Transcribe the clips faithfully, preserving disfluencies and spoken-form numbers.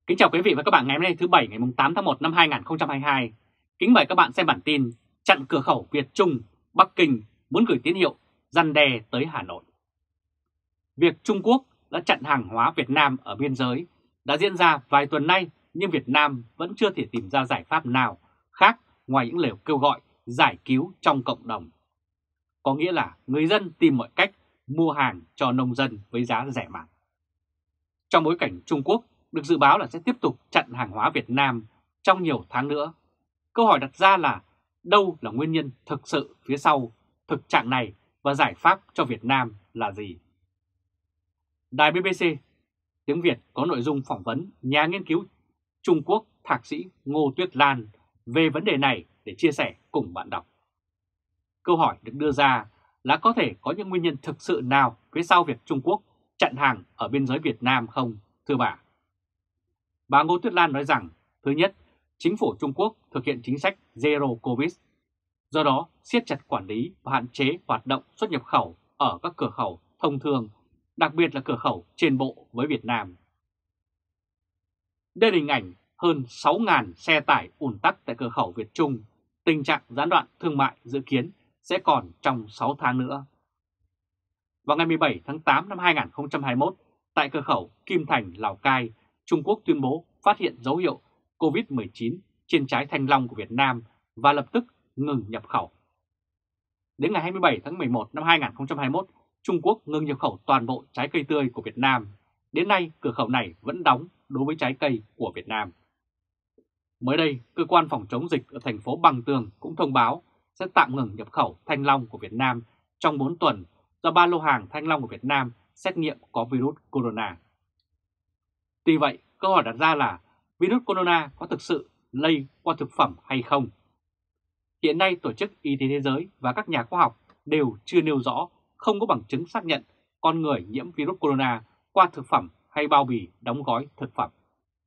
Kính chào quý vị và các bạn ngày hôm nay thứ Bảy ngày tám tháng một năm hai nghìn không trăm hai mươi hai. Kính mời các bạn xem bản tin chặn cửa khẩu Việt-Trung, Bắc Kinh muốn gửi tín hiệu răn đe tới Hà Nội. Việc Trung Quốc đã chặn hàng hóa Việt Nam ở biên giới đã diễn ra vài tuần nay, nhưng Việt Nam vẫn chưa thể tìm ra giải pháp nào khác ngoài những lời kêu gọi giải cứu trong cộng đồng. Có nghĩa là người dân tìm mọi cách mua hàng cho nông dân với giá rẻ mạt. Trong bối cảnh Trung Quốc được dự báo là sẽ tiếp tục chặn hàng hóa Việt Nam trong nhiều tháng nữa, câu hỏi đặt ra là đâu là nguyên nhân thực sự phía sau thực trạng này và giải pháp cho Việt Nam là gì? Đài bê bê xê tiếng Việt có nội dung phỏng vấn nhà nghiên cứu Trung Quốc Thạc sĩ Ngô Tuyết Lan về vấn đề này để chia sẻ cùng bạn đọc. Câu hỏi được đưa ra là có thể có những nguyên nhân thực sự nào phía sau việc Trung Quốc chặn hàng ở biên giới Việt Nam không, thưa bà? Bà Ngô Tuyết Lan nói rằng, thứ nhất, chính phủ Trung Quốc thực hiện chính sách Zero Covid, do đó siết chặt quản lý và hạn chế hoạt động xuất nhập khẩu ở các cửa khẩu thông thường, đặc biệt là cửa khẩu trên bộ với Việt Nam. Đây là hình ảnh hơn sáu nghìn xe tải ùn tắc tại cửa khẩu Việt Trung, tình trạng gián đoạn thương mại dự kiến sẽ còn trong sáu tháng nữa. Vào ngày mười bảy tháng tám năm hai nghìn không trăm hai mươi mốt, tại cửa khẩu Kim Thành, Lào Cai, Trung Quốc tuyên bố phát hiện dấu hiệu Covid mười chín trên trái thanh long của Việt Nam và lập tức ngừng nhập khẩu. Đến ngày hai mươi bảy tháng mười một năm hai nghìn không trăm hai mươi mốt, Trung Quốc ngừng nhập khẩu toàn bộ trái cây tươi của Việt Nam. Đến nay, cửa khẩu này vẫn đóng đối với trái cây của Việt Nam. Mới đây, cơ quan phòng chống dịch ở thành phố Bằng Tường cũng thông báo sẽ tạm ngừng nhập khẩu thanh long của Việt Nam trong bốn tuần do ba lô hàng thanh long của Việt Nam xét nghiệm có virus corona. Tuy vậy, câu hỏi đặt ra là virus corona có thực sự lây qua thực phẩm hay không? Hiện nay, Tổ chức Y tế Thế giới và các nhà khoa học đều chưa nêu rõ, không có bằng chứng xác nhận con người nhiễm virus corona qua thực phẩm hay bao bì đóng gói thực phẩm.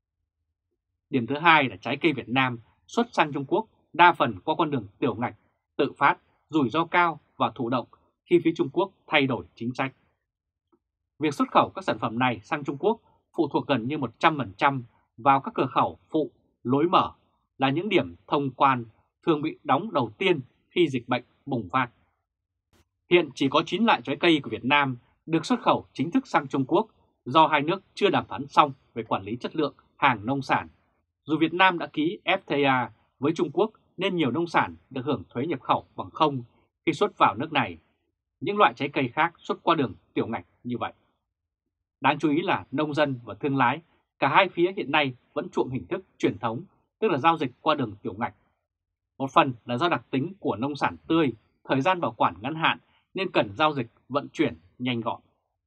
Điểm thứ hai là trái cây Việt Nam xuất sang Trung Quốc đa phần qua con đường tiểu ngạch, tự phát, rủi ro cao và thụ động khi phía Trung Quốc thay đổi chính sách. Việc xuất khẩu các sản phẩm này sang Trung Quốc phụ thuộc gần như một trăm phần trăm vào các cửa khẩu phụ, lối mở là những điểm thông quan thường bị đóng đầu tiên khi dịch bệnh bùng phát. Hiện chỉ có chín loại trái cây của Việt Nam được xuất khẩu chính thức sang Trung Quốc do hai nước chưa đàm phán xong về quản lý chất lượng hàng nông sản. Dù Việt Nam đã ký ép ta a với Trung Quốc nên nhiều nông sản được hưởng thuế nhập khẩu bằng không khi xuất vào nước này. Những loại trái cây khác xuất qua đường tiểu ngạch như vậy. Đáng chú ý là nông dân và thương lái, cả hai phía hiện nay vẫn chuộng hình thức truyền thống, tức là giao dịch qua đường tiểu ngạch. Một phần là do đặc tính của nông sản tươi, thời gian bảo quản ngắn hạn nên cần giao dịch vận chuyển nhanh gọn.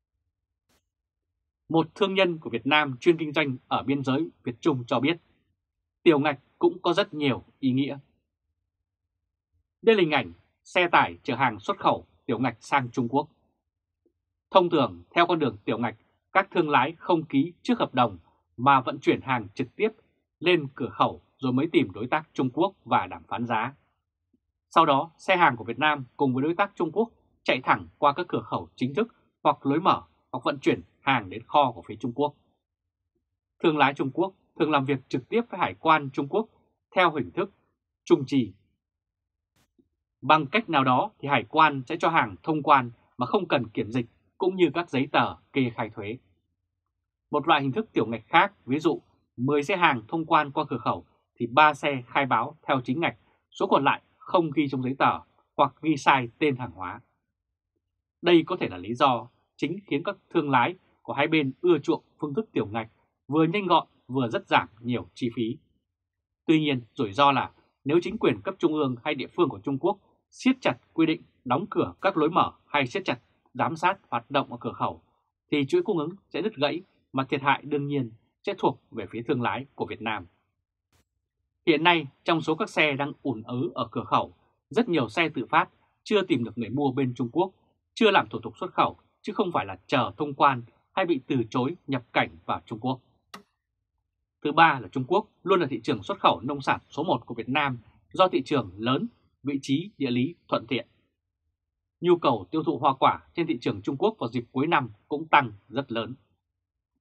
Một thương nhân của Việt Nam chuyên kinh doanh ở biên giới Việt Trung cho biết, tiểu ngạch cũng có rất nhiều ý nghĩa. Đây là hình ảnh xe tải chở hàng xuất khẩu tiểu ngạch sang Trung Quốc. Thông thường, theo con đường tiểu ngạch, các thương lái không ký trước hợp đồng mà vận chuyển hàng trực tiếp lên cửa khẩu rồi mới tìm đối tác Trung Quốc và đàm phán giá. Sau đó, xe hàng của Việt Nam cùng với đối tác Trung Quốc chạy thẳng qua các cửa khẩu chính thức hoặc lối mở hoặc vận chuyển hàng đến kho của phía Trung Quốc. Thương lái Trung Quốc thường làm việc trực tiếp với Hải quan Trung Quốc theo hình thức trung trì. Bằng cách nào đó thì Hải quan sẽ cho hàng thông quan mà không cần kiểm dịch cũng như các giấy tờ kê khai thuế. Một loại hình thức tiểu ngạch khác, ví dụ mười xe hàng thông quan qua cửa khẩu thì ba xe khai báo theo chính ngạch, số còn lại không ghi trong giấy tờ hoặc ghi sai tên hàng hóa. Đây có thể là lý do chính khiến các thương lái của hai bên ưa chuộng phương thức tiểu ngạch, vừa nhanh gọn vừa rất giảm nhiều chi phí. Tuy nhiên, rủi ro là nếu chính quyền cấp trung ương hay địa phương của Trung Quốc siết chặt quy định đóng cửa các lối mở hay siết chặt giám sát hoạt động ở cửa khẩu, thì chuỗi cung ứng sẽ đứt gãy mà thiệt hại đương nhiên sẽ thuộc về phía thương lái của Việt Nam. Hiện nay, trong số các xe đang ùn ứ ở cửa khẩu, rất nhiều xe tự phát chưa tìm được người mua bên Trung Quốc, chưa làm thủ tục xuất khẩu, chứ không phải là chờ thông quan hay bị từ chối nhập cảnh vào Trung Quốc. Thứ ba là Trung Quốc luôn là thị trường xuất khẩu nông sản số một của Việt Nam do thị trường lớn, vị trí địa lý thuận tiện. Nhu cầu tiêu thụ hoa quả trên thị trường Trung Quốc vào dịp cuối năm cũng tăng rất lớn.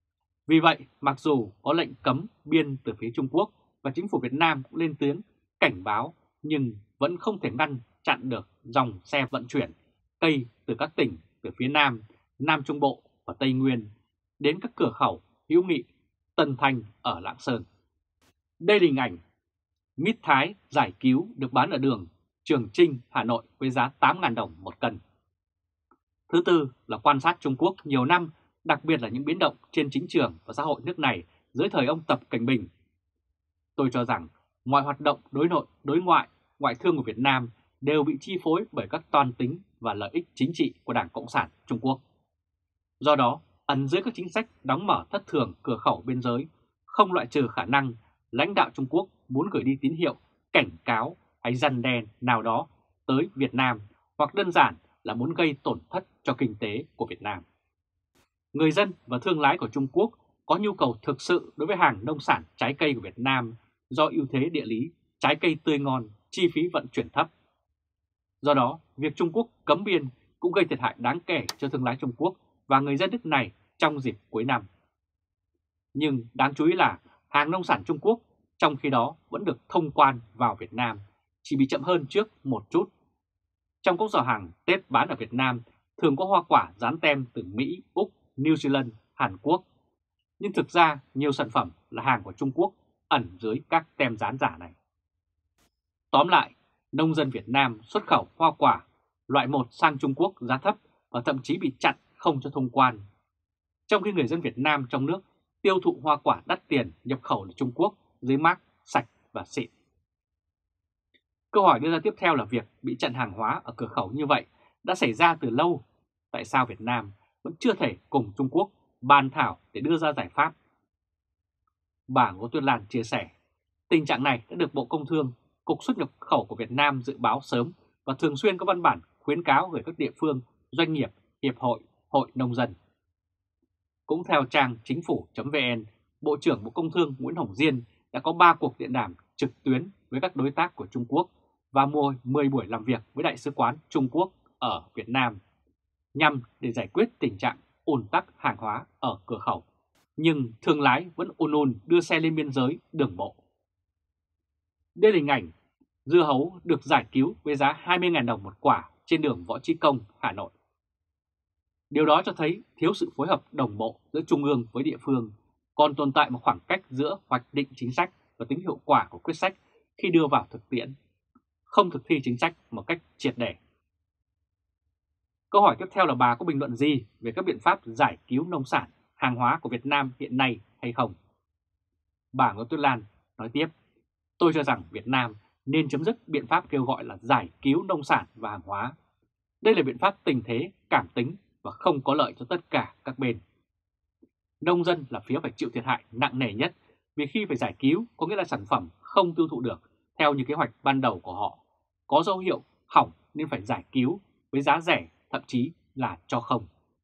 Vì vậy, mặc dù có lệnh cấm biên từ phía Trung Quốc và chính phủ Việt Nam cũng lên tiếng cảnh báo, nhưng vẫn không thể ngăn chặn được dòng xe vận chuyển cây từ các tỉnh từ phía Nam, Nam Trung Bộ và Tây Nguyên đến các cửa khẩu Hữu Nghị, Tân Thanh ở Lạng Sơn. Đây là hình ảnh mít Thái giải cứu được bán ở đường Trường Chinh, Hà Nội với giá tám nghìn đồng một cân. Thứ tư là quan sát Trung Quốc nhiều năm, đặc biệt là những biến động trên chính trường và xã hội nước này dưới thời ông Tập Cảnh Bình. Tôi cho rằng mọi hoạt động đối nội, đối ngoại, ngoại thương của Việt Nam đều bị chi phối bởi các toan tính và lợi ích chính trị của Đảng Cộng sản Trung Quốc. Do đó, ẩn dưới các chính sách đóng mở thất thường cửa khẩu biên giới, không loại trừ khả năng lãnh đạo Trung Quốc muốn gửi đi tín hiệu cảnh cáo hay răn đe nào đó tới Việt Nam, hoặc đơn giản là muốn gây tổn thất cho kinh tế của Việt Nam. Người dân và thương lái của Trung Quốc có nhu cầu thực sự đối với hàng nông sản trái cây của Việt Nam do ưu thế địa lý, trái cây tươi ngon, chi phí vận chuyển thấp. Do đó, việc Trung Quốc cấm biên cũng gây thiệt hại đáng kể cho thương lái Trung Quốc và người dân nước này trong dịp cuối năm. Nhưng đáng chú ý là hàng nông sản Trung Quốc trong khi đó vẫn được thông quan vào Việt Nam, chỉ bị chậm hơn trước một chút. Trong các giỏ hàng Tết bán ở Việt Nam thường có hoa quả dán tem từ Mỹ, Úc, New Zealand, Hàn Quốc. Nhưng thực ra nhiều sản phẩm là hàng của Trung Quốc ẩn dưới các tem dán giả này. Tóm lại, nông dân Việt Nam xuất khẩu hoa quả loại một sang Trung Quốc giá thấp và thậm chí bị chặn không cho thông quan. Trong khi người dân Việt Nam trong nước tiêu thụ hoa quả đắt tiền nhập khẩu từ Trung Quốc dưới mác sạch và xịn. Câu hỏi đưa ra tiếp theo là việc bị chặn hàng hóa ở cửa khẩu như vậy đã xảy ra từ lâu. Tại sao Việt Nam vẫn chưa thể cùng Trung Quốc bàn thảo để đưa ra giải pháp? Bà Ngô Tuyết Lan chia sẻ, tình trạng này đã được Bộ Công Thương, Cục Xuất nhập khẩu của Việt Nam dự báo sớm và thường xuyên có văn bản khuyến cáo gửi các địa phương, doanh nghiệp, hiệp hội, hội nông dân. Cũng theo trang chính phủ chấm vn, Bộ trưởng Bộ Công Thương Nguyễn Hồng Diên đã có ba cuộc điện đàm trực tuyến với các đối tác của Trung Quốc và mua mười buổi làm việc với Đại sứ quán Trung Quốc ở Việt Nam nhằm để giải quyết tình trạng ùn tắc hàng hóa ở cửa khẩu. Nhưng thương lái vẫn ùn ùn đưa xe lên biên giới đường bộ. Đây là hình ảnh dưa hấu được giải cứu với giá hai mươi nghìn đồng một quả trên đường Võ Chí Công, Hà Nội. Điều đó cho thấy thiếu sự phối hợp đồng bộ giữa Trung ương với địa phương, còn tồn tại một khoảng cách giữa hoạch định chính sách và tính hiệu quả của quyết sách khi đưa vào thực tiễn, không thực thi chính sách một cách triệt để. Câu hỏi tiếp theo là bà có bình luận gì về các biện pháp giải cứu nông sản, hàng hóa của Việt Nam hiện nay hay không? Bà Ngô Tuyết Lan nói tiếp, tôi cho rằng Việt Nam nên chấm dứt biện pháp kêu gọi là giải cứu nông sản và hàng hóa. Đây là biện pháp tình thế, cảm tính và không có lợi cho tất cả các bên. Nông dân là phía phải chịu thiệt hại nặng nề nhất vì khi phải giải cứu có nghĩa là sản phẩm không tiêu thụ được theo như kế hoạch ban đầu của họ, có dấu hiệu hỏng nên phải giải cứu với giá rẻ, thậm chí là cho không.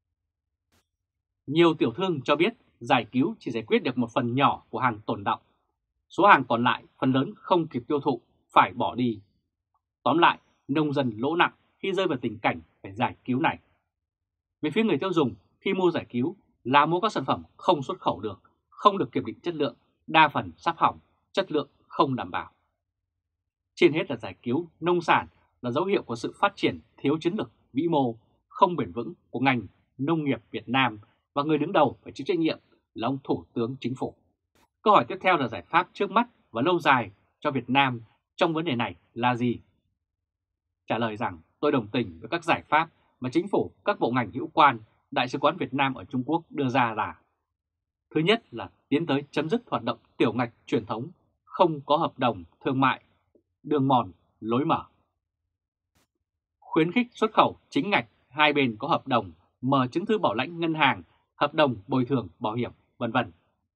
Nhiều tiểu thương cho biết giải cứu chỉ giải quyết được một phần nhỏ của hàng tồn đọng. Số hàng còn lại phần lớn không kịp tiêu thụ, phải bỏ đi. Tóm lại, nông dân lỗ nặng khi rơi vào tình cảnh phải giải cứu này. Về phía người tiêu dùng, khi mua giải cứu là mua các sản phẩm không xuất khẩu được, không được kiểm định chất lượng, đa phần sắp hỏng, chất lượng không đảm bảo. Trên hết là giải cứu nông sản là dấu hiệu của sự phát triển thiếu chiến lược vĩ mô, không bền vững của ngành nông nghiệp Việt Nam và người đứng đầu phải chịu trách nhiệm là ông Thủ tướng Chính phủ. Câu hỏi tiếp theo là giải pháp trước mắt và lâu dài cho Việt Nam trong vấn đề này là gì? Trả lời rằng tôi đồng tình với các giải pháp mà Chính phủ, các bộ ngành hữu quan, Đại sứ quán Việt Nam ở Trung Quốc đưa ra là: thứ nhất là tiến tới chấm dứt hoạt động tiểu ngạch truyền thống, không có hợp đồng thương mại, đường mòn, lối mở. Khuyến khích xuất khẩu chính ngạch, hai bên có hợp đồng, mở chứng thư bảo lãnh ngân hàng, hợp đồng bồi thường bảo hiểm, vân vân.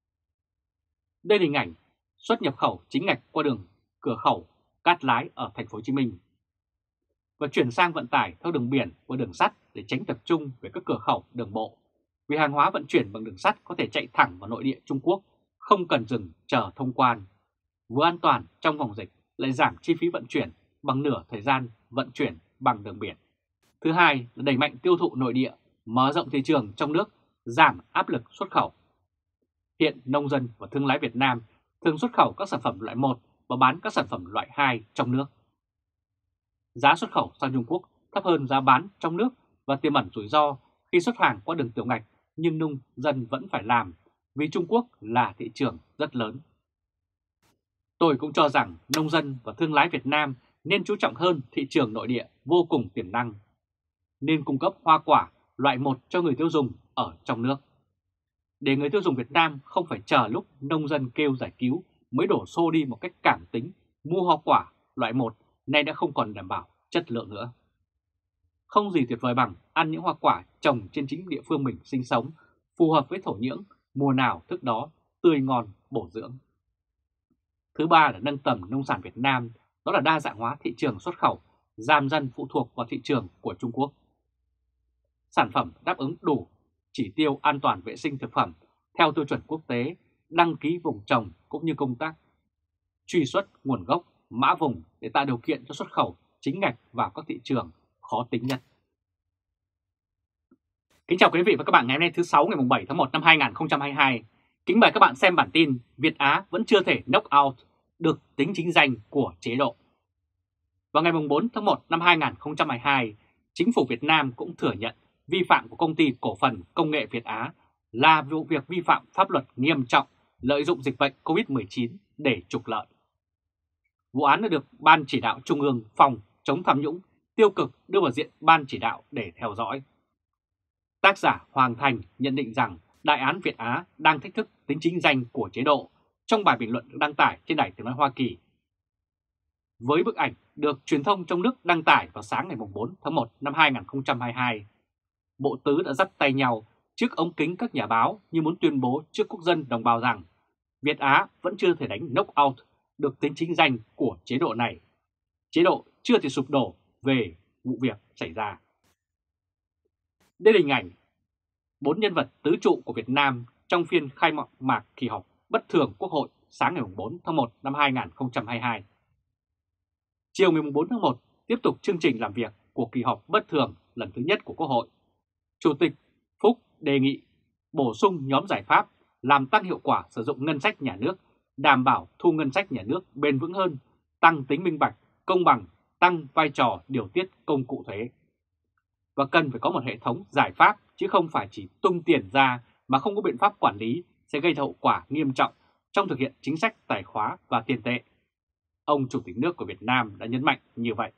Đây là hình ảnh xuất nhập khẩu chính ngạch qua đường cửa khẩu Cát Lái ở thành phố Hồ Chí Minh và chuyển sang vận tải theo đường biển và đường sắt để tránh tập trung về các cửa khẩu đường bộ. Vì hàng hóa vận chuyển bằng đường sắt có thể chạy thẳng vào nội địa Trung Quốc, không cần dừng chờ thông quan, vừa an toàn trong vòng dịch lại giảm chi phí vận chuyển bằng nửa thời gian vận chuyển bằng đường biển. Thứ hai là đẩy mạnh tiêu thụ nội địa, mở rộng thị trường trong nước, giảm áp lực xuất khẩu. Hiện nông dân và thương lái Việt Nam thường xuất khẩu các sản phẩm loại một và bán các sản phẩm loại hai trong nước. Giá xuất khẩu sang Trung Quốc thấp hơn giá bán trong nước và tiềm ẩn rủi ro khi xuất hàng qua đường tiểu ngạch, nhưng nông dân vẫn phải làm vì Trung Quốc là thị trường rất lớn. Tôi cũng cho rằng nông dân và thương lái Việt Nam nên chú trọng hơn thị trường nội địa vô cùng tiềm năng, nên cung cấp hoa quả loại một cho người tiêu dùng ở trong nước, để người tiêu dùng Việt Nam không phải chờ lúc nông dân kêu giải cứu mới đổ xô đi một cách cảm tính mua hoa quả loại một nay đã không còn đảm bảo chất lượng nữa. Không gì tuyệt vời bằng ăn những hoa quả trồng trên chính địa phương mình sinh sống, phù hợp với thổ nhưỡng, mùa nào thức đó, tươi ngon, bổ dưỡng. Thứ ba là nâng tầm nông sản Việt Nam, đó là đa dạng hóa thị trường xuất khẩu, giảm dần phụ thuộc vào thị trường của Trung Quốc. Sản phẩm đáp ứng đủ chỉ tiêu an toàn vệ sinh thực phẩm theo tiêu chuẩn quốc tế, đăng ký vùng trồng cũng như công tác truy xuất nguồn gốc, mã vùng để tạo điều kiện cho xuất khẩu chính ngạch vào các thị trường khó tính nhất. Kính chào quý vị và các bạn ngày hôm nay thứ Sáu ngày bảy tháng một năm hai nghìn không trăm hai mươi hai. Kính mời các bạn xem bản tin Việt Á vẫn chưa thể knock out được tính chính danh của chế độ. Vào ngày bốn tháng một năm hai nghìn không trăm hai mươi hai, Chính phủ Việt Nam cũng thừa nhận vi phạm của Công ty Cổ phần Công nghệ Việt Á là vụ việc vi phạm pháp luật nghiêm trọng, lợi dụng dịch bệnh Covid mười chín để trục lợi. Vụ án đã được Ban Chỉ đạo Trung ương phòng chống tham nhũng tiêu cực đưa vào diện Ban Chỉ đạo để theo dõi. Tác giả Hoàng Thành nhận định rằng đại án Việt Á đang thách thức tính chính danh của chế độ trong bài bình luận được đăng tải trên Đài Tiếng nói Hoa Kỳ. Với bức ảnh được truyền thông trong nước đăng tải vào sáng ngày bốn tháng một năm hai nghìn không trăm hai mươi hai, bộ tứ đã dắt tay nhau trước ống kính các nhà báo như muốn tuyên bố trước quốc dân đồng bào rằng Việt Á vẫn chưa thể đánh knock out được tính chính danh của chế độ này. Chế độ chưa thể sụp đổ về vụ việc xảy ra. Đây là hình ảnh bốn nhân vật tứ trụ của Việt Nam trong phiên khai mạc kỳ họp bất thường Quốc hội sáng ngày bốn tháng một năm hai nghìn không trăm hai mươi hai. Chiều ngày bốn tháng một, tiếp tục chương trình làm việc của kỳ họp bất thường lần thứ nhất của Quốc hội, Chủ tịch Phúc đề nghị bổ sung nhóm giải pháp làm tăng hiệu quả sử dụng ngân sách nhà nước, đảm bảo thu ngân sách nhà nước bền vững hơn, tăng tính minh bạch, công bằng, tăng vai trò điều tiết công cụ thuế. Và cần phải có một hệ thống giải pháp chứ không phải chỉ tung tiền ra mà không có biện pháp quản lý sẽ gây hậu quả nghiêm trọng trong thực hiện chính sách tài khóa và tiền tệ. Ông Chủ tịch nước của Việt Nam đã nhấn mạnh như vậy.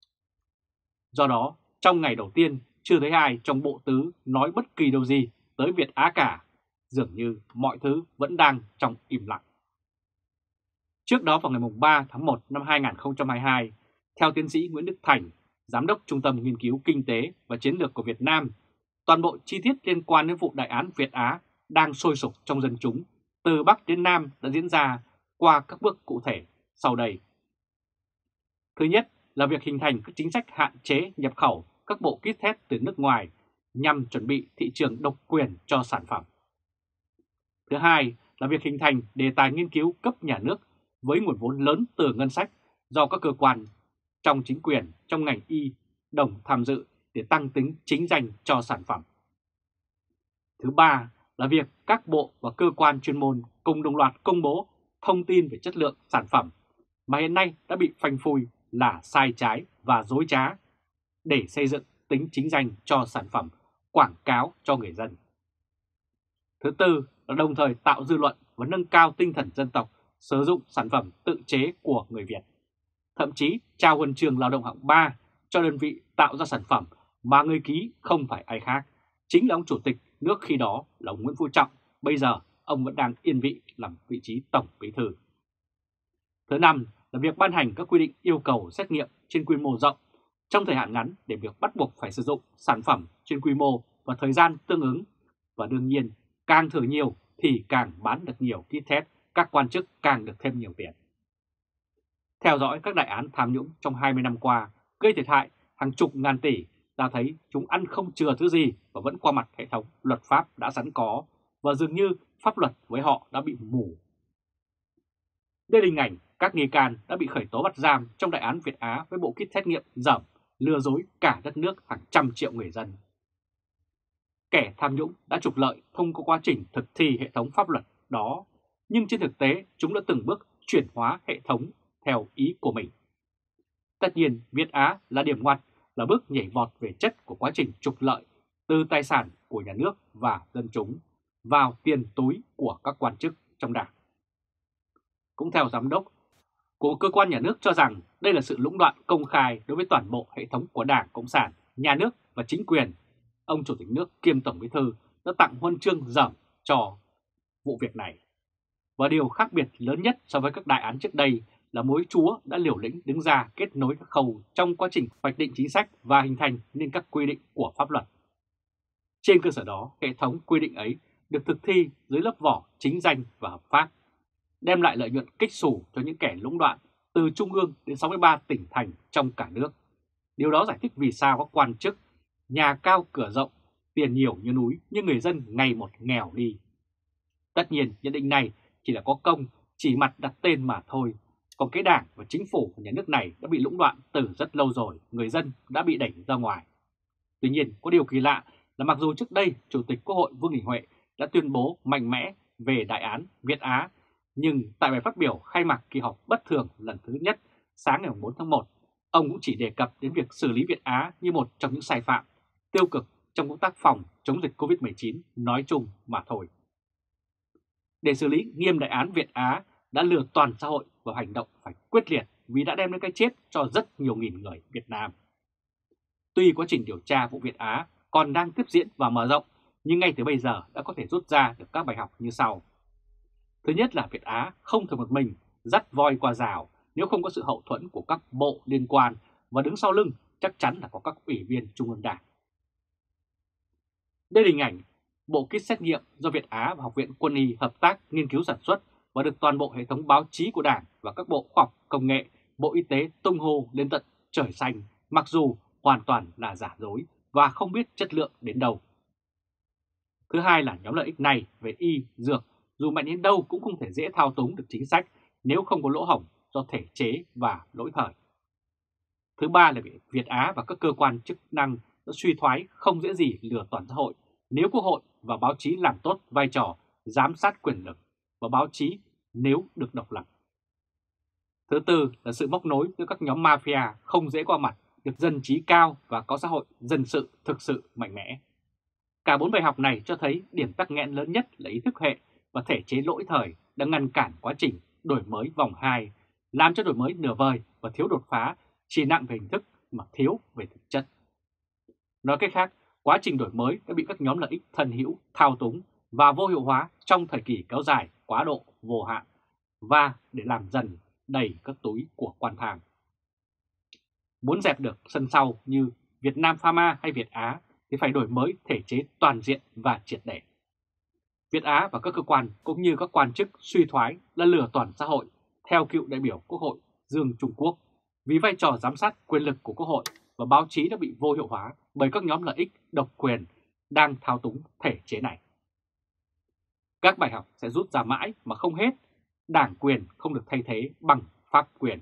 Do đó, trong ngày đầu tiên, chưa thấy ai trong bộ tứ nói bất kỳ điều gì tới Việt Á cả, dường như mọi thứ vẫn đang trong im lặng. Trước đó vào ngày ba tháng một năm hai nghìn không trăm hai mươi hai, theo tiến sĩ Nguyễn Đức Thành, Giám đốc Trung tâm Nghiên cứu Kinh tế và Chiến lược của Việt Nam, toàn bộ chi tiết liên quan đến vụ đại án Việt Á đang sôi sục trong dân chúng, từ Bắc đến Nam đã diễn ra qua các bước cụ thể sau đây. Thứ nhất là việc hình thành các chính sách hạn chế nhập khẩu các bộ kit test từ nước ngoài nhằm chuẩn bị thị trường độc quyền cho sản phẩm. Thứ hai là việc hình thành đề tài nghiên cứu cấp nhà nước với nguồn vốn lớn từ ngân sách do các cơ quan trong chính quyền, trong ngành y đồng tham dự để tăng tính chính danh cho sản phẩm. Thứ ba là việc các bộ và cơ quan chuyên môn cùng đồng loạt công bố thông tin về chất lượng sản phẩm mà hiện nay đã bị phanh phui là sai trái và dối trá để xây dựng tính chính danh cho sản phẩm, quảng cáo cho người dân. Thứ tư là đồng thời tạo dư luận và nâng cao tinh thần dân tộc sử dụng sản phẩm tự chế của người Việt. Thậm chí trao huân chương lao động hạng ba cho đơn vị tạo ra sản phẩm mà người ký không phải ai khác, chính là ông Chủ tịch nước khi đó là ông Nguyễn Phú Trọng, bây giờ ông vẫn đang yên vị làm vị trí Tổng Bí thư. Thứ năm là việc ban hành các quy định yêu cầu xét nghiệm trên quy mô rộng trong thời hạn ngắn để việc bắt buộc phải sử dụng sản phẩm trên quy mô và thời gian tương ứng. Và đương nhiên, càng thử nhiều thì càng bán được nhiều kit test, các quan chức càng được thêm nhiều tiền. Theo dõi các đại án tham nhũng trong hai mươi năm qua, gây thiệt hại hàng chục ngàn tỷ, ta thấy chúng ăn không chừa thứ gì và vẫn qua mặt hệ thống luật pháp đã sẵn có, và dường như pháp luật với họ đã bị mù. Đây là hình ảnh các nghi can đã bị khởi tố bắt giam trong đại án Việt Á với bộ kit xét nghiệm dởm, lừa dối cả đất nước hàng trăm triệu người dân. Kẻ tham nhũng đã trục lợi thông qua quá trình thực thi hệ thống pháp luật đó, nhưng trên thực tế chúng đã từng bước chuyển hóa hệ thống theo ý của mình. Tất nhiên, Việt Á là điểm ngoặt, là bước nhảy vọt về chất của quá trình trục lợi từ tài sản của nhà nước và dân chúng vào tiền túi của các quan chức trong Đảng. Cũng theo giám đốc của cơ quan nhà nước cho rằng đây là sự lũng đoạn công khai đối với toàn bộ hệ thống của Đảng Cộng sản, nhà nước và chính quyền. Ông Chủ tịch nước kiêm Tổng Bí thư đã tặng huân chương dởm cho vụ việc này. Và điều khác biệt lớn nhất so với các đại án trước đây là mối chúa đã liều lĩnh đứng ra kết nối các khâu trong quá trình hoạch định chính sách và hình thành nên các quy định của pháp luật. Trên cơ sở đó, hệ thống quy định ấy được thực thi dưới lớp vỏ chính danh và hợp pháp, đem lại lợi nhuận kích xù cho những kẻ lũng đoạn từ trung ương đến sáu mươi ba tỉnh thành trong cả nước. Điều đó giải thích vì sao các quan chức, nhà cao cửa rộng, tiền nhiều như núi nhưng người dân ngày một nghèo đi. Tất nhiên, nhận định này chỉ là có công, chỉ mặt đặt tên mà thôi. Còn cái Đảng và chính phủ của nhà nước này đã bị lũng đoạn từ rất lâu rồi, người dân đã bị đẩy ra ngoài. Tuy nhiên, có điều kỳ lạ là mặc dù trước đây Chủ tịch Quốc hội Vương Đình Huệ đã tuyên bố mạnh mẽ về đại án Việt Á, nhưng tại bài phát biểu khai mạc kỳ họp bất thường lần thứ nhất sáng ngày bốn tháng một, ông cũng chỉ đề cập đến việc xử lý Việt Á như một trong những sai phạm tiêu cực trong công tác phòng chống dịch Covid mười chín nói chung mà thôi. Để xử lý nghiêm đại án Việt Á đã lừa toàn xã hội vào hành động phải quyết liệt vì đã đem đến cái chết cho rất nhiều nghìn người Việt Nam. Tuy quá trình điều tra vụ Việt Á còn đang tiếp diễn và mở rộng, nhưng ngay từ bây giờ đã có thể rút ra được các bài học như sau. Thứ nhất là Việt Á không thể một mình dắt voi qua rào nếu không có sự hậu thuẫn của các bộ liên quan, và đứng sau lưng chắc chắn là có các ủy viên Trung ương Đảng. Đây là hình ảnh bộ kit xét nghiệm do Việt Á và Học viện Quân y hợp tác nghiên cứu sản xuất và được toàn bộ hệ thống báo chí của Đảng và các bộ khoa học công nghệ, Bộ Y tế tung hô lên tận trời xanh, mặc dù hoàn toàn là giả dối và không biết chất lượng đến đâu. Thứ hai là nhóm lợi ích này về y, dược, dù mạnh đến đâu cũng không thể dễ thao túng được chính sách nếu không có lỗ hổng do thể chế và lỗi thời. Thứ ba là Việt Á và các cơ quan chức năng đã suy thoái không dễ gì lừa toàn xã hội nếu Quốc hội và báo chí làm tốt vai trò giám sát quyền lực và báo chí nếu được độc lập. Thứ tư là sự móc nối giữa các nhóm mafia không dễ qua mặt, được dân trí cao và có xã hội dân sự thực sự mạnh mẽ. Cả bốn bài học này cho thấy điểm tắc nghẽn lớn nhất là ý thức hệ và thể chế lỗi thời đang ngăn cản quá trình đổi mới vòng hai, làm cho đổi mới nửa vời và thiếu đột phá, chỉ nặng về hình thức mà thiếu về thực chất. Nói cách khác, quá trình đổi mới đã bị các nhóm lợi ích thân hữu thao túng và vô hiệu hóa trong thời kỳ kéo dài quá độ vô hạn, và để làm dần đầy các túi của quan thang. Muốn dẹp được sân sau như Việt Nam Pharma hay Việt Á thì phải đổi mới thể chế toàn diện và triệt để. Việt Á và các cơ quan cũng như các quan chức suy thoái là lừa toàn xã hội, theo cựu đại biểu Quốc hội Dương Trung Quốc, vì vai trò giám sát quyền lực của Quốc hội và báo chí đã bị vô hiệu hóa bởi các nhóm lợi ích độc quyền đang thao túng thể chế này. Các bài học sẽ rút ra mãi mà không hết, đảng quyền không được thay thế bằng pháp quyền.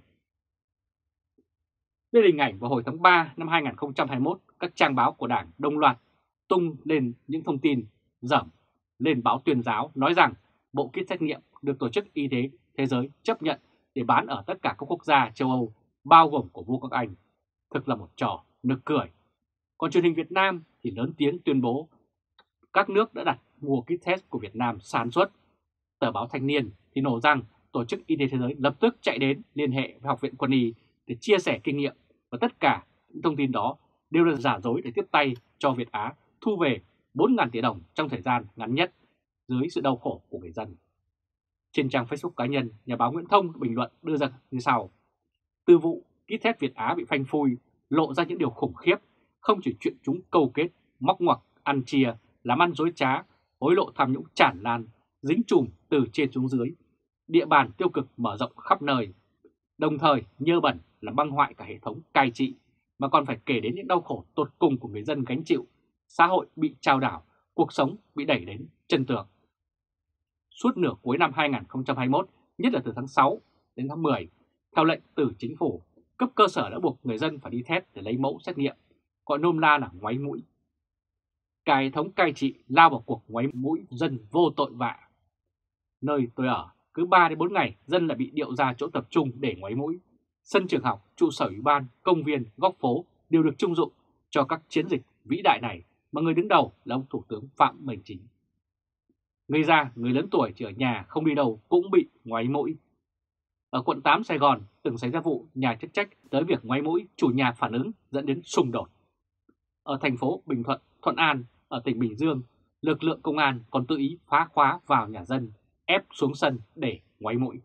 Đây là hình ảnh vào hồi tháng ba năm hai nghìn không trăm hai mươi mốt, các trang báo của Đảng đồng loạt tung lên những thông tin dởm lên báo Tuyên giáo nói rằng bộ kit xét nghiệm được Tổ chức Y tế Thế giới chấp nhận để bán ở tất cả các quốc gia châu Âu, bao gồm của Vương quốc Anh. Thực là một trò nực cười. Còn truyền hình Việt Nam thì lớn tiếng tuyên bố các nước đã đặt mua kit test của Việt Nam sản xuất. Tờ báo Thanh niên thì nổ rằng Tổ chức Y tế Thế giới lập tức chạy đến liên hệ với Học viện Quân y để chia sẻ kinh nghiệm, và tất cả những thông tin đó đều là giả dối để tiếp tay cho Việt Á thu về bốn nghìn tỷ đồng trong thời gian ngắn nhất dưới sự đau khổ của người dân. Trên trang Facebook cá nhân, nhà báo Nguyễn Thông bình luận đưa ra như sau: từ vụ kit test Việt Á bị phanh phui lộ ra những điều khủng khiếp, không chỉ chuyện chúng câu kết, móc ngoặc, ăn chia, làm ăn dối trá, hối lộ tham nhũng tràn lan, dính chùm từ trên xuống dưới, địa bàn tiêu cực mở rộng khắp nơi, đồng thời nhơ bẩn là băng hoại cả hệ thống cai trị, mà còn phải kể đến những đau khổ tột cùng của người dân gánh chịu, xã hội bị trao đảo, cuộc sống bị đẩy đến chân tường. Suốt nửa cuối năm hai nghìn không trăm hai mươi mốt, nhất là từ tháng sáu đến tháng mười, theo lệnh từ chính phủ, cấp cơ sở đã buộc người dân phải đi test để lấy mẫu xét nghiệm, gọi nôm na là ngoáy mũi. Cả hệ thống cai trị lao vào cuộc ngoáy mũi dân vô tội vạ. Nơi tôi ở, cứ ba đến bốn ngày dân lại bị điệu ra chỗ tập trung để ngoáy mũi. Sân trường học, trụ sở ủy ban, công viên, góc phố đều được trưng dụng cho các chiến dịch vĩ đại này mà người đứng đầu là ông Thủ tướng Phạm Minh Chính. Người già, người lớn tuổi chỉ ở nhà không đi đâu cũng bị ngoáy mũi. Ở quận tám Sài Gòn từng xảy ra vụ nhà chức trách tới việc ngoáy mũi, chủ nhà phản ứng dẫn đến xung đột. Ở thành phố Bình Thuận, Thuận An, ở tỉnh Bình Dương, lực lượng công an còn tự ý phá khóa vào nhà dân, ép xuống sân để ngoáy mũi.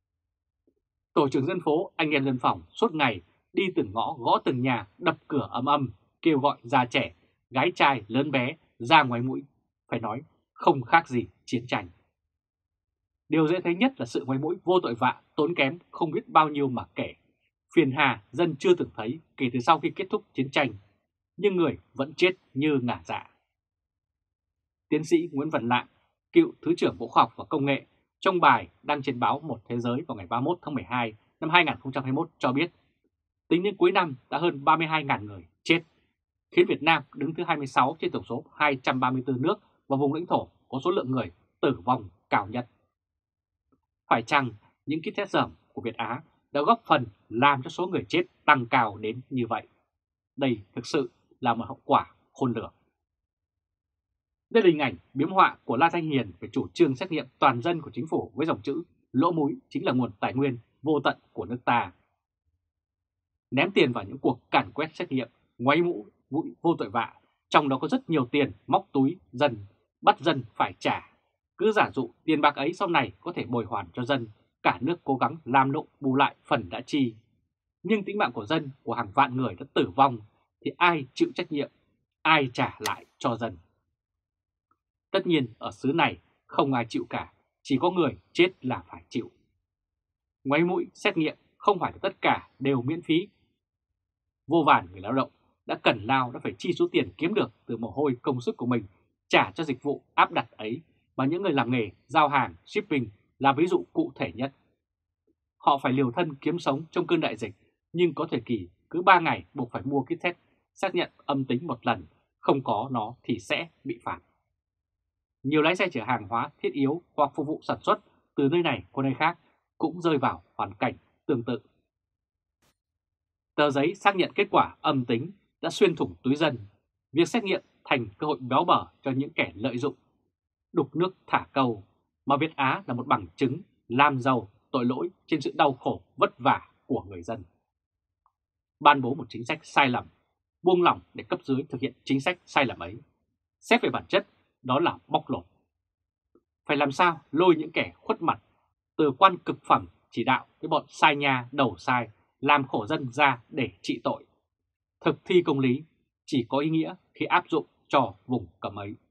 Tổ trưởng dân phố, anh em dân phòng suốt ngày đi từng ngõ gõ từng nhà, đập cửa ầm ầm, kêu gọi già trẻ, gái trai, lớn bé ra ngoáy mũi. Phải nói không khác gì chiến tranh. Điều dễ thấy nhất là sự ngoáy mũi vô tội vạ, tốn kém không biết bao nhiêu mà kể. Phiền hà dân chưa từng thấy kể từ sau khi kết thúc chiến tranh, nhưng người vẫn chết như ngả dạ. Tiến sĩ Nguyễn Văn Lạng, cựu Thứ trưởng Bộ Khoa học và Công nghệ, trong bài đăng trên báo Một Thế Giới vào ngày ba mươi mốt tháng mười hai năm hai nghìn không trăm hai mươi mốt cho biết, tính đến cuối năm đã hơn ba mươi hai nghìn người chết, khiến Việt Nam đứng thứ hai mươi sáu trên tổng số hai trăm ba mươi tư nước và vùng lãnh thổ có số lượng người tử vong cao nhất. Phải chăng những kit test dởm của Việt Á đã góp phần làm cho số người chết tăng cao đến như vậy? Đây thực sự là một hậu quả khôn lường. Đây là hình ảnh biếm họa của La Thanh Hiền về chủ trương xét nghiệm toàn dân của chính phủ với dòng chữ lỗ mũi chính là nguồn tài nguyên vô tận của nước ta. Ném tiền vào những cuộc càn quét xét nghiệm, ngoáy mũi, mũi vô tội vạ, trong đó có rất nhiều tiền móc túi dân, bắt dân phải trả. Cứ giả dụ tiền bạc ấy sau này có thể bồi hoàn cho dân, cả nước cố gắng làm nộp bù lại phần đã chi. Nhưng tính mạng của dân, của hàng vạn người đã tử vong, thì ai chịu trách nhiệm, ai trả lại cho dân? Tất nhiên ở xứ này không ai chịu cả, chỉ có người chết là phải chịu. Ngoáy mũi xét nghiệm không phải là tất cả đều miễn phí. Vô vàn người lao động đã cần lao đã phải chi số tiền kiếm được từ mồ hôi công sức của mình trả cho dịch vụ áp đặt ấy, mà những người làm nghề giao hàng, shipping là ví dụ cụ thể nhất. Họ phải liều thân kiếm sống trong cơn đại dịch, nhưng có thời kỳ cứ ba ngày buộc phải mua kit test xác nhận âm tính một lần, không có nó thì sẽ bị phạt. Nhiều lái xe chở hàng hóa thiết yếu hoặc phục vụ sản xuất từ nơi này qua nơi khác cũng rơi vào hoàn cảnh tương tự. Tờ giấy xác nhận kết quả âm tính đã xuyên thủng túi dân, việc xét nghiệm thành cơ hội béo bở cho những kẻ lợi dụng, đục nước thả câu, mà Việt Á là một bằng chứng làm giàu tội lỗi trên sự đau khổ vất vả của người dân. Ban bố một chính sách sai lầm, buông lỏng để cấp dưới thực hiện chính sách sai lầm ấy. Xét về bản chất, đó là bóc lột. Phải làm sao lôi những kẻ khuất mặt, từ quan cực phẩm chỉ đạo tới bọn sai nha đầu sai, làm khổ dân ra để trị tội. Thực thi công lý chỉ có ý nghĩa khi áp dụng cho vùng cấm ấy.